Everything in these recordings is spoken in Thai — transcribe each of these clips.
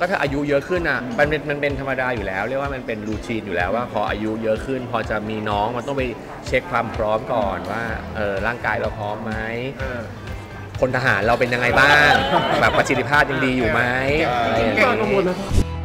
ก็ถ้าอายุเยอะขึ้นอ่ะมันเป็นธรรมดาอยู่แล้วเรียกว่ามันเป็นรูทีนอยู่แล้วว่าพออายุเยอะขึ้นพอจะมีน้องมันต้องไปเช็คความพร้อมก่อนว่าร่างกายเราพร้อมไหมพลทหารเราเป็นยังไงบ้างแบบประสิทธิภาพยังดีอยู่ไหมอะไรอย่างเงี้ย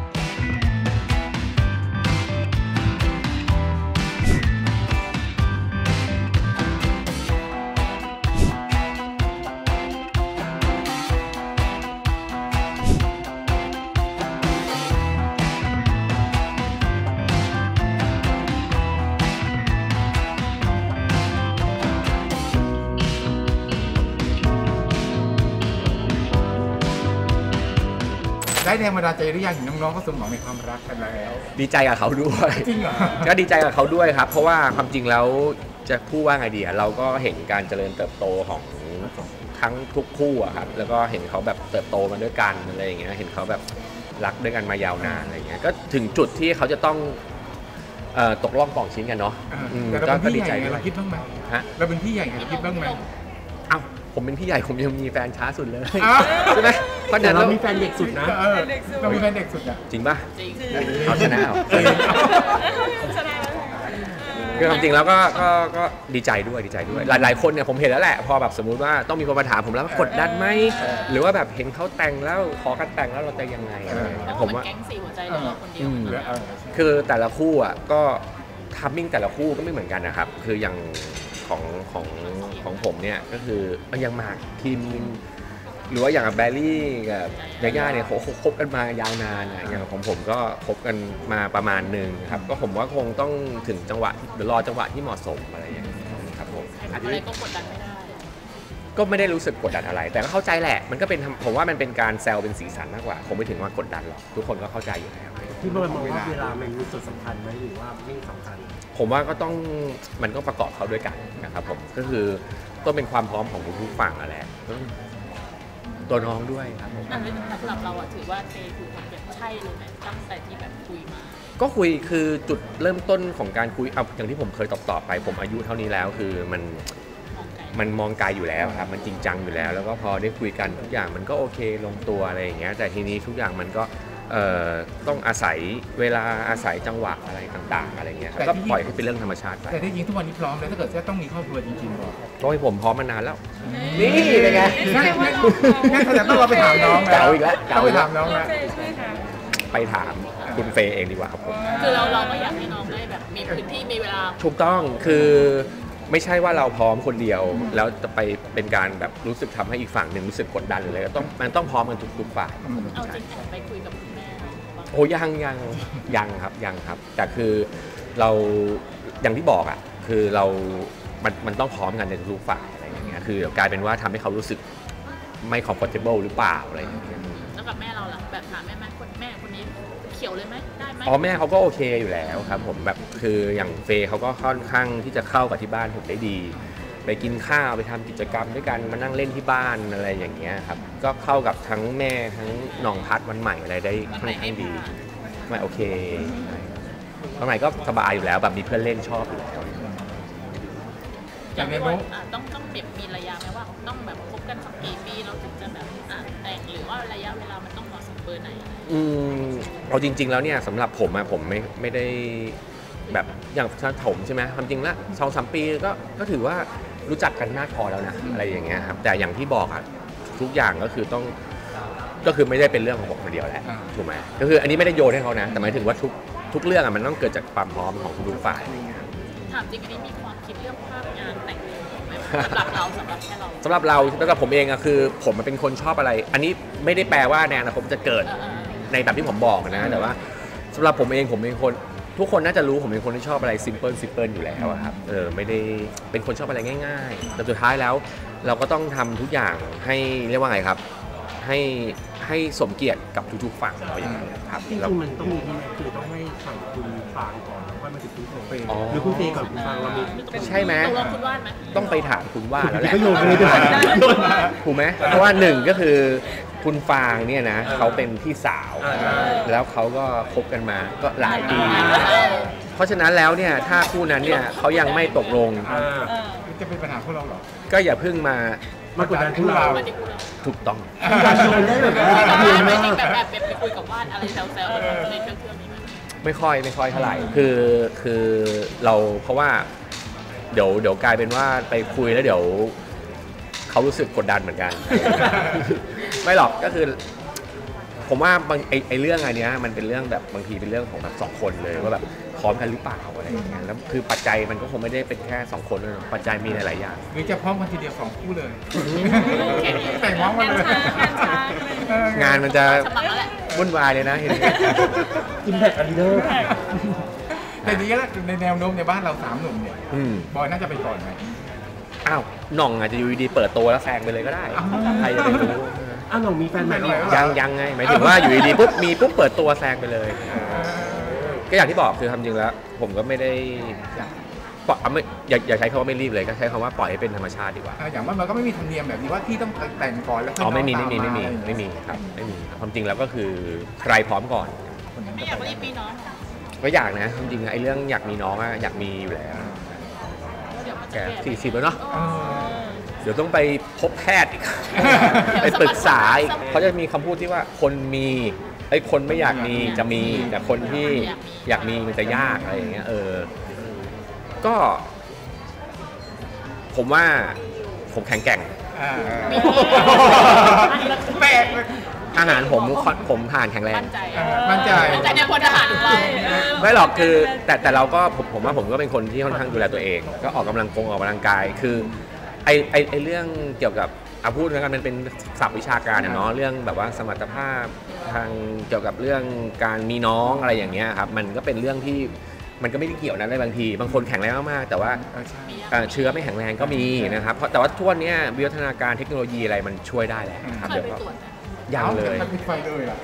ได้แรงบันดาลใจหรือยังเห็นน้องๆก็สมหวังในความรักกันแล้วดีใจกับเขาด้วยจริงเหรอก็ดีใจกับเขาด้วยครับเพราะว่าความจริงแล้วจะพูดว่าไงดีเราก็เห็นการเจริญเติบโตของทั้งทุกคู่อะครับแล้วก็เห็นเขาแบบเติบโตมาด้วยกันอะไรอย่างเงี้ยเห็นเขาแบบรักด้วยกันมายาวนานอะไรอย่างเงี้ยก็ถึงจุดที่เขาจะต้องตกล่องปองชิ้นกันเนาะก็ดีใจเราคิดบ้างไหมเราเป็นพี่ใหญ่เราคิดบ้างไหมเอ้าผมเป็นพี่ใหญ่ผมยังมีแฟนช้าสุดเลยใช่ไหมเพราะเรามีแฟนเด็กสุดนะเรามีแฟนเด็กสุดอะจริงป่ะเขาชนะคือความจริงแล้วก็ดีใจด้วยหลายคนเนี่ยผมเห็นแล้วแหละพอแบบสมมุติว่าต้องมีคนมาถามผมแล้วว่ากดดันไหมหรือว่าแบบเห็นเขาแต่งแล้วขอกันแต่งแล้วเราจะยังไงผมว่าแก๊งสี่หัวใจเราคนเดียวคือแต่ละคู่อ่ะก็ทัมมิ่งแต่ละคู่ก็ไม่เหมือนกันนะครับคืออย่างของผมเนี่ยก็คือยังหมากทีมนึงหรือว่าอย่างแบร์รี่กับยาย่าเนี่ยเขาคบกันมายาวนานอย่างของผมก็คบกันมาประมาณหนึ่งครับก็ผมว่าคงต้องถึงจังหวะเดี๋ยวรอจังหวะที่เหมาะสมอะไรอย่างเงี้ยครับผมอะไรก็กดดันไม่ได้ก็ไม่ได้รู้สึกกดดันอะไรแต่ก็เข้าใจแหละมันก็เป็นผมว่ามันเป็นการแซวเป็นสีสันมากกว่าคงไม่ถึงว่ากดดันหรอกทุกคนก็เข้าใจอยู่แล้วพี่บอยมองว่าเวลามันมีส่วนสำคัญไหมหรือว่าไม่สำคัญผมว่าก็ต้องมันก็ประกอบเขาด้วยกันนะครับผมก็คือต้องเป็นความพร้อมของทุกฝั่งแหละตัวน้องด้วยครับผมสำหรับเราถือว่าเจคือคนแบบใช่เลยไหมตั้งแต่ที่แบบคุยมาก็คุยคือจุดเริ่มต้นของการคุยเอาอย่างที่ผมเคยตอบไปผมอายุเท่านี้แล้วคือมันมองไกลอยู่แล้วครับมันจริงจังอยู่แล้วแล้วก็พอได้คุยกันทุกอย่างมันก็โอเคลงตัวอะไรอย่างเงี้ยแต่ทีนี้ทุกอย่างมันก็ต้องอาศัยเวลาอาศัยจังหวะอะไรต่างๆอะไรเงี้ยก็ปล่อยให้เป็นเรื่องธรรมชาติไปแต่ที่จริงทุกวันนี้พร้อมแล้วถ้าเกิดจะต้องมีครอบครัวจริงๆบอกโอ้ยผมพร้อมมานานแล้วนี่เป็นไงงั้นเขาจะต้องเราไปถามน้องเก่าอีกแล้วต้องไปถามน้องแล้วไปถามคุณเฟย์เองดีกว่าครับผมคือเราก็อยากให้น้องได้แบบมีพื้นที่มีเวลาถูกต้องคือไม่ใช่ว่าเราพร้อมคนเดียวแล้วจะไปเป็นการแบบรู้สึกทำให้อีกฝั่งหนึ่งรู้สึกกดดันหรืออะไรก็ต้องมันต้องพร้อมกันทุกฝ่ายเอาจริงไปคุยกับคุณแม่โอ้ยังครับแต่คือเราอย่างที่บอกอ่ะคือเรามันต้องพร้อมกันในทุกฝ่ายอะไรอย่างเงี้ยคือกลายเป็นว่าทำให้เขารู้สึกไม่ comfortable หรือเปล่าอะไรอย่างเงี้ยแล้วกับแม่เราล่ะแบบถามแม่คนนี้เขียวเลยไหมได้ไหมแม่เขาก็โอเคอยู่แล้วครับผมแบบคืออย่างเฟย์เขาก็ค่อนข้างที่จะเข้ากับที่บ้านผมได้ดีไปกินข้าวไปทำกิจกรรมด้วยกันมานั่งเล่นที่บ้านอะไรอย่างเงี้ยครับก็เข้ากับทั้งแม่ทั้งน้องพัดวันใหม่อะไรได้ค่อนข้างดีไม่โอเควันใหม่ก็สบายอยู่แล้วแบบมีเพื่อนเล่นชอบอยู่แล้วอย่างไรต้องเปรียบมีระยะไหมว่าต้องแบบคบกันสักกี่ปีเราถึงจะแบบแต่งหรือว่าระยะเวลามันต้องเหมาะสมเบอร์ไหนเอาจริงๆแล้วเนี่ยสำหรับผมผมไม่ได้แบบอย่างผมใช่ไหมความจริงละ2-3 ปีก็ถือว่ารู้จักกันมากพอแล้วนะอะไรอย่างเงี้ยครับแต่อย่างที่บอกอะทุกอย่างก็คือไม่ได้เป็นเรื่องของผมคนเดียวแหละถูกไหมก็คืออันนี้ไม่ได้โยนให้เขานะแต่หมายถึงว่าทุกเรื่องอะมันต้องเกิดจากความพร้อมของทุกฝ่ายถามจริงอันนี้มีความคิดเรื่องภาพงานแต่งไหมสำหรับเราสำหรับแค่เราสำหรับเราแล้วก็ผมเองอะคือผมเป็นคนชอบอะไรอันนี้ไม่ได้แปลว่าในอนาคตจะเกิดในแบบที่ผมบอกนะแต่ว่าสำหรับผมเองผมเป็นคนทุกคนน่าจะรู้ผมเป็นคนที่ชอบอะไรซิมเพิลอยู่แล้วครับไม่ได้เป็นคนชอบอะไรง่ายๆแต่สุดท้ายแล้วเราก็ต้องทำทุกอย่างให้เรียกว่าไงครับให้สมเกียรติกับทุกๆฝั่งเราอย่างนี้ครับจริงๆมันต้องมีที่คือต้องให้ฝั่งคุณฟางก่อนว่ามันจะคุณเฟย์หรือคุณเฟย์ก่อนคุณฟางเราใช่ไหมต้องไปถามคุณว่าแล้วแหละถูกไหมเพราะว่าหนึ่งก็คือคุณฟางเนี่ยนะเขาเป็นพี่สาวแล้วเขาก็คบกันมาก็หลายปีเพราะฉะนั้นแล้วเนี่ยถ้าคู่นั้นเนี่ยเขายังไม่ตกลงจะเป็นปัญหาพวกเราหรอก็อย่าเพิ่งมามากดดันพวกเรามาที่คุณเราถูกต้องการโดนได้แบบว่าไม่เพียงจริมาง กแบบไปคุยกับว่านอะไรแซวๆในเครื่องนี้มันไม่ค่อยเท่าไหร่คือเราเพราะว่าเดี๋ยวกลายเป็นว่าไปคุยแล้วเดี๋ยวเขารู้สึกกดดันเหมือนกัน ไม่หรอกก็คือ ผมว่าบางไอเรื่องอันเนี้ยมันเป็นเรื่องแบบบางทีเป็นเรื่องของแบบสองคนเลยว่าแบบพร้อมกันหรือเปล่าอะไรอย่างเงี้ยแล้วคือปัจจัยมันก็คงไม่ได้เป็นแค่2 คนเลยปัจจัยมีหลายๆอย่างหรือจะพร้อมกันทีเดียว2 คู่เลยแต่งพร้อมกันเลยงานมันจะสมัครแล้วแหละวุ่นวายเลยนะเห็นไหมอิมแพคอารีเดอร์แต่ทีนี้ในแนวโน้มในบ้านเรา3 หนุ่มเนี่ย บอยน่าจะไปก่อนไหมอ้าวหน่องอาจจะอยู่ดีๆเปิดตัวแล้วแซงไปเลยก็ได้ใครจะไปรู้อ้าวน้องมีแฟนใหม่แล้วเหรอยังไงหมายถึงว่าอยู่ดีๆปุ๊บมีปุ๊บเปิดตัวแซงไปเลย ก็อย่างที่บอกคือทำจริงแล้ว ผมก็ไม่ได้ปล่อยไม่อย่าใช้คำว่าไม่รีบเลยก็ใช้คำว่าปล่อยให้เป็นธรรมชาติดีกว่าอย่างว่ามันก็ไม่มีธรรมเนียมแบบนี้ว่าพี่ต้องแต่งก่อนแล้วค่อยอ๋อไม่มีน้องตาาครับไม่มีความจริงแล้วก็คือใครพร้อมก่อนไม่อยากรีบมีน้องก็อยากนะความจริงไอ้เรื่องอยากมีน้องอะอยากมีอยู่แล้วเดี๋ยวมันแกจะเปลี่ยน 40แล้วเนาะเออเดี๋ยวต้องไปพบแพทย์อีก ไปปรึกษาอีกเขาจะมีคำพูดที่ว่าคนมีไอ้ยคนไม่อยากมีจะมีแต่คนที่อยากมีมันจะยากอะไรอย่างเงี้ยก็ผมว่าผมแข็งแกร่งแปลกอาหารผมทานแข็งแรงมั่นใจมั่นใจในพลทหารของเราไม่หรอกคือแต่เราก็ผมว่าผมก็เป็นคนที่ค่อนข้างดูแลตัวเอง ก็ออกกำลังกายคือไอเรื่องเกี่ยวกับพูดแล้วกันมันเป็นศัพท์วิชาการเนาะเรื่องแบบว่าสมรรถภาพทางเกี่ยวกับเรื่องการมีน้องอะไรอย่างเงี้ยครับมันก็เป็นเรื่องที่มันก็ไม่ได้เกี่ยวนะในบางทีบางคนแข็งแรงมากๆแต่ว่าเชื้อไม่แข็งแรงก็มีนะครับเพราะแต่ว่าทุกวันนี้วิวัฒนาการเทคโนโลยีอะไรมันช่วยได้แหละครับเคเดี๋ยยวไปก็ตรวจไหมยังเลยปิดไฟเลยอ่ะ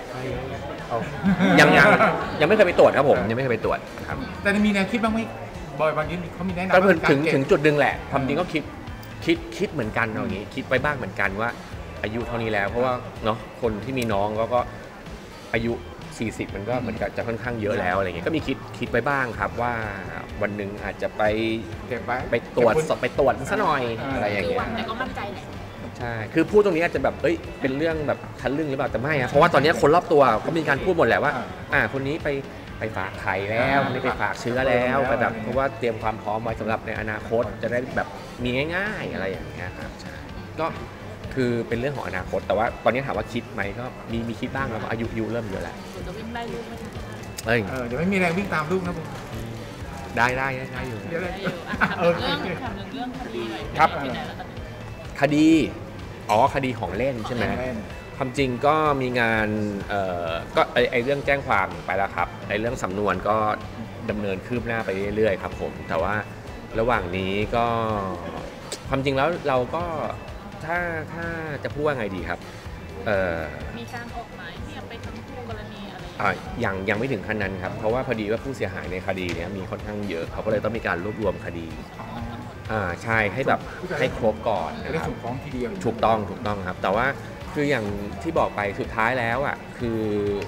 ยังไม่เคยไปตรวจครับผมยังไม่เคยไปตรวจครับแต่มีแนวคิดบ้างไหมบอยบางทีเขามีแนะนำก็ว่าการถึงเก็บถึงจุดหนึ่งแหละความจริงก็คิดเหมือนกันเอาอย่างงี้คิดไว้บ้างเหมือนกันว่าอายุเท่านี้แล้วเพราะว่าเนาะคนที่มีน้องก็อายุ 40 มันก็เหมือนกับจะค่อนข้างเยอะแล้วอะไรเงี้ยก็มีคิดไว้บ้างครับว่าวันหนึ่งอาจจะไปเก็บไว้ไปตรวจซะหน่อยอะไรอย่างคือเงี้หวัยงแต่ก็มั่นใจแหละใช่คือพูดตรงนี้อาจจะแบบเป็นเรื่องแบบทะลึ่งหรือเปล่าแต่ไม่อะเพราะว่าตอนนี้คนรอบตัวก็มีการพูดหมดแหละว่าคนนี้ไปฝากไข่แล้วคนนี้ไปฝากเชื้อแล้วก็แบบเพราะว่าเตรียมความพร้อมไว้สำหรับในอนาคตจะได้แบบมีง่ายๆอะไรอย่างเงี้ยครับใช่ก็คือเป็นเรื่องของอนาคตแต่ว่าตอนนี้ถามว่าคิดไหมก็มีคิดบ้างแล้วก็อายุเริ่มเยอะแล้วจะวิ่งไล่ลูกไม่ทันเดี๋ยวไม่มีแรงวิ่งตามลูกนะผมได้อยู่เดี๋ยวเลยได้อยู่ถามเรื่องคดีหน่อยครับที่ไหนแล้วตอนนี้คดีของเล่นใช่ไหมความจริงก็มีงานก็ไอเรื่องแจ้งความไปแล้วครับไอเรื่องสำนวนก็ดำเนินคืบหน้าไปเรื่อยๆครับผมแต่ว่าระหว่างนี้ก็ความจริงแล้วเราก็ถ้าจะพูดว่าไงดีครับมีการออกหมายเรียกไปทั้งคู่กรณีอะไรอย่างเงี้ยยังไม่ถึงขั้นนั้นครับเพราะว่าพอดีว่าผู้เสียหายในคดีเนี้ยมีค่อนข้างเยอะเขาก็เลยต้องมีการรวบรวมคดีใช่ให้แบบให้ครบก่อนจะนะได้ครับส่งฟ้องทีเดียวถูกต้องครับแต่ว่าคืออย่างที่บอกไปสุดท้ายแล้วคือ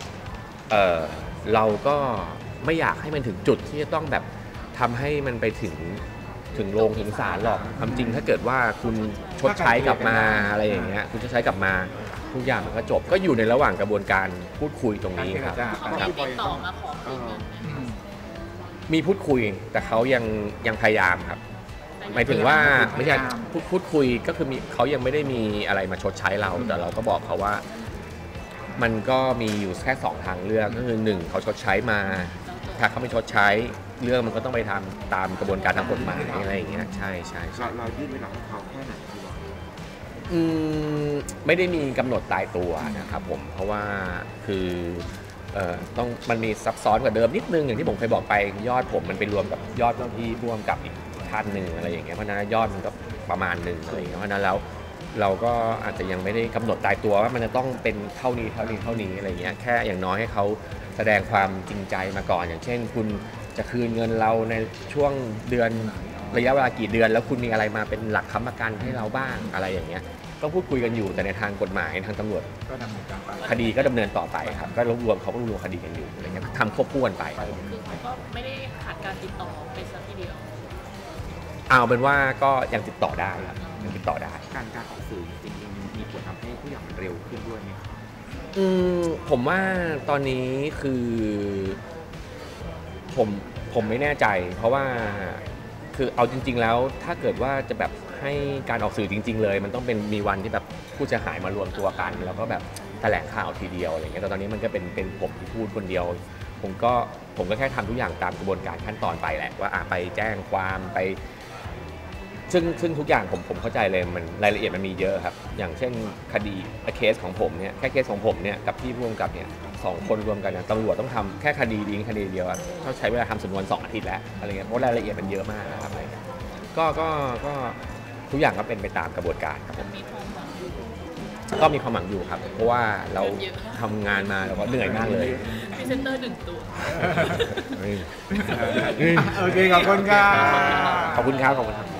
เราก็ไม่อยากให้มันถึงจุดที่จะต้องแบบทำให้มันไปถึงโรงถึงศาลหรอกความจริงถ้าเกิดว่าคุณชดใช้กลับมาอะไรอย่างเงี้ยคุณชดใช้กลับมาทุกอย่างมันก็จบก็อยู่ในระหว่างกระบวนการพูดคุยตรงนี้ครับเขามีติดต่อมาขอคืนเงินไหมมีพูดคุยแต่เขายังพยายามครับหมายถึงว่าไม่ใช่พูดคุยก็คือเขายังไม่ได้มีอะไรมาชดใช้เราแต่เราก็บอกเขาว่ามันก็มีอยู่แค่2ทางเลือกก็คือ1เขาชดใช้มาถ้าเขาไม่ชดใช้เรื่องมันก็ต้องไปทำตามกระบวนการทางกฎหมายอะไรอย่างเงี้ยใช่เรายื่นเวลาให้เขาแค่ไหนดีวะไม่ได้มีกำหนดตายตัวนะครับผมเพราะว่าคือต้องมันมีซับซ้อนกว่าเดิมนิดนึงอย่างที่ผมเคยบอกไปยอดผมมันเป็นรวมกับยอดที่ร่วมกับอีกท่านหนึ่งอะไรอย่างเงี้ยเพราะนั้นยอดมันก็ประมาณหนึ่งอะไรอย่างเงี้ยเพราะนั้นแล้วเราก็อาจจะยังไม่ได้กำหนดตายตัวว่ามันจะต้องเป็นเท่านี้อะไรเงี้ยแค่อย่างน้อยให้เขาแสดงความจริงใจมาก่อนอย่างเช่นคุณจะคืนเงินเราในช่วงเดือนระยะเวลากี่เดือนแล้วคุณมีอะไรมาเป็นหลักค้ำประกันให้เราบ้างอะไรอย่างเงี้ยต้องพูดคุยกันอยู่แต่ในทางกฎหมายทางตำรวจก็ดำเนินการไปคดีก็ดำเนินต่อไปครับก็รวบรวมเขาก็รวมคดีกันอยู่อะไรเงี้ยทำควบคู่กันไปคือเขาก็ไม่ได้ขาดการติดต่อไปสักทีเดียวเอาเป็นว่าก็ยังติดต่อได้ครับยังติดต่อได้การออกสื่อจริงๆมีผลทำให้ทุกอย่างมันเร็วขึ้นด้วยไหมครับผมว่าตอนนี้คือผมไม่แน่ใจเพราะว่าคือเอาจริงๆแล้วถ้าเกิดว่าจะแบบให้การออกสื่อจริงๆเลยมันต้องมีวันที่แบบผู้เสียหายมารวมตัวกันแล้วก็แบบแถลงข่าวทีเดียวอะไรเงี้ยแต่ตอนนี้มันก็เป็นผมที่พูดคนเดียวผมก็แค่ทำทุกอย่างตามกระบวนการขั้นตอนไปแหละว่าไปแจ้งความไปซึ่งทุกอย่างผมเข้าใจเลยมันรายละเอียดมันมีเยอะครับอย่างเช่นคดีเคสของผมเนี่ยแค่เคสของผมเนี่ยกับพี่ผู้กำกับเนี่ย2 คนรวมกันตำรวจต้องทำแค่คดีนี้คดีเดียวเขาใช้เวลาทำสำนวน2 อาทิตย์แล้วอะไรเงี้ยเพราะรายละเอียดมันเยอะมากนะครับก็ทุกอย่างก็เป็นไปตามกระบวนการครับผมก็มีความหวังอยู่ครับเพราะว่าเราทำงานมาเราก็เหนื่อยมากเลยพรีเซนเตอร์1 ตัวโอเคขอบคุณครับขอบคุณครับ